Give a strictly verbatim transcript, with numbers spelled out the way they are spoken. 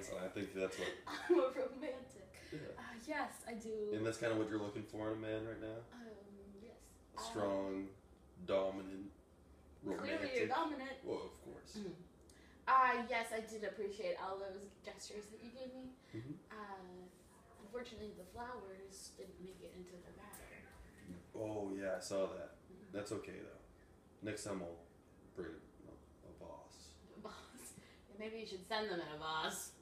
honestly. I think that's what... I'm a romantic. Yeah. Uh, yes, I do. And that's kind of what you're looking for in a man right now? Um, yes. Strong, um, dominant, romantic. Clearly you're dominant. Well, of course. Mm-hmm. Uh, yes, I did appreciate all those gestures that you gave me. Mm-hmm. Uh, unfortunately, the flowers didn't make it into the batter. Oh, yeah, I saw that. Mm-hmm. That's okay, though. Next time I'll bring a, a vase. A vase. Yeah, maybe you should send them in a vase.